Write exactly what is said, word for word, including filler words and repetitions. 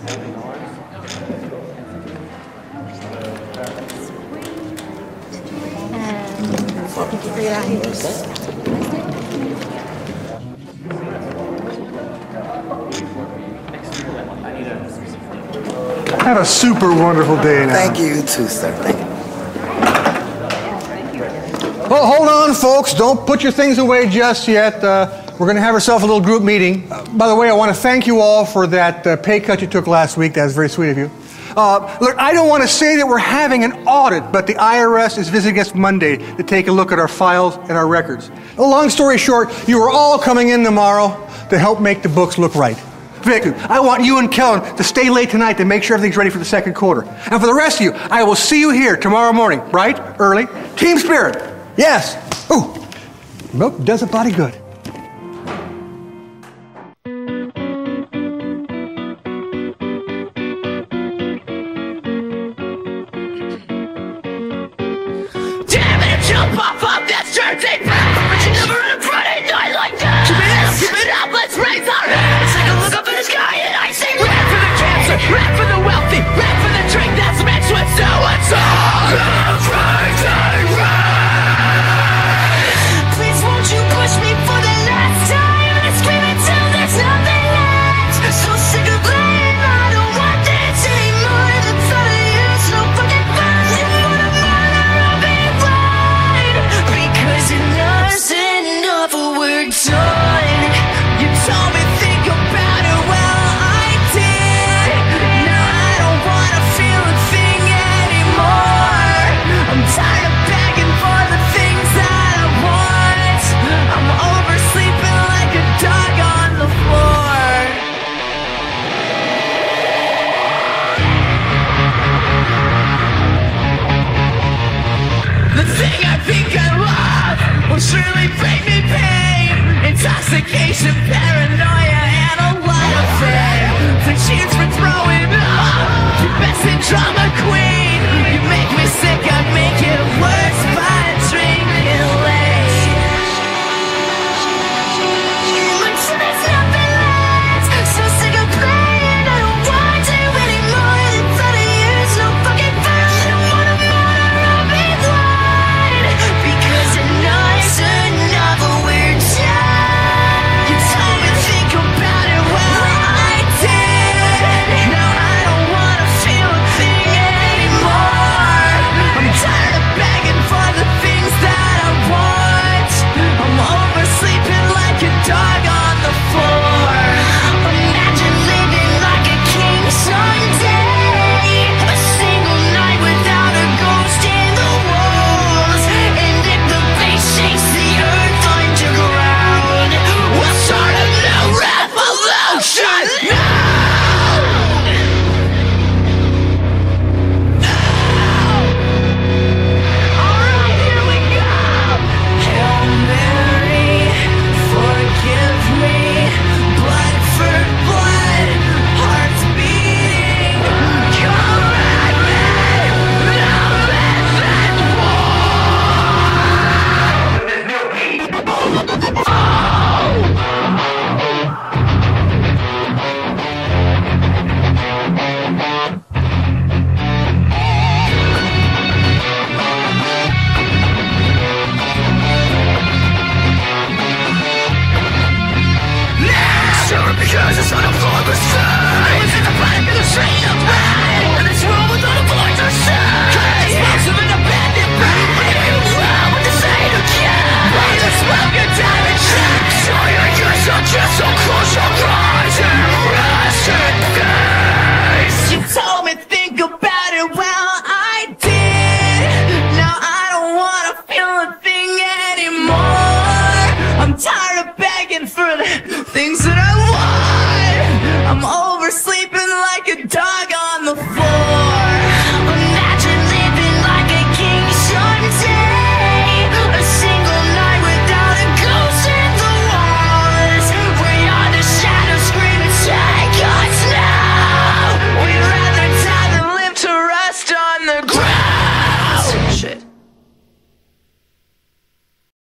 Have a super wonderful day now. Thank you, you too, sir. Thank you. Well, hold on, folks. Don't put your things away just yet. Uh, we're going to have ourselves a little group meeting. Uh, by the way, I want to thank you all for that uh, pay cut you took last week. That was very sweet of you. Uh, look, I don't want to say that we're having an audit, but the I R S is visiting us Monday to take a look at our files and our records. Well, long story short, you are all coming in tomorrow to help make the books look right. Vic, I want you and Kellen to stay late tonight to make sure everything's ready for the second quarter. And for the rest of you, I will see you here tomorrow morning, bright, early. Team spirit. Yes. Ooh, milk does a body good. Damn it, jump off of that dirty path, but you never had a Friday night like that. Keep it up, keep it up, let's raise our hands. Take a look up in the sky and I say rap for the cancer, rap for the wealthy, rap for the drink that's mixed with so and so. Please won't you push me for the last time and scream until there's nothing left. So sick of playing, I don't want this anymore. The thought of you's no fucking fun. You want a mother, I'll be blind. Because enough's enough, we're done. You told me think about it, well I did. Now I don't wanna feel a thing anymore. I'm tired of begging for the things that I want. I'm oversleeping like a dog on the floor. The thing I think I love will surely bring me pain. Intoxication, paranoia, and a lot of fame. The cheers for throwing up, you best in drama queen. You make me sick, I make it worse by drinking late. Until there's nothing left, so sick of playing, I don't want to anymore. The thought of you's no fucking fun. I don't wanna murder, I'll be blind. Because enough's enough, we're done. You told me think about it, well I did. Now I don't wanna feel a thing anymore. I'm tired of begging for the things that I want. I'm oversleeping like a dog on the floor. Imagine living like a king someday. A single night without a ghost in the walls. And if the bass shakes the earth underground, we'll start a new revolution now. Alright, here we go. Hail Mary, forgive me. Blood for blood, hearts beating. Come at me, now let that war. Sure, because it's on a floor of sun. I was in the bottom of the train of ride. And this room with all the boys are sad. Explosive and abandoned bride. Well, what to say to kill? By the smoke and diamond check. Sorry, I guess I'll just so close your eyes and rest in peace. You told me think about it, well I did. Now I don't wanna feel a thing anymore. I'm tired of begging for the things that I want. I'm oversleeping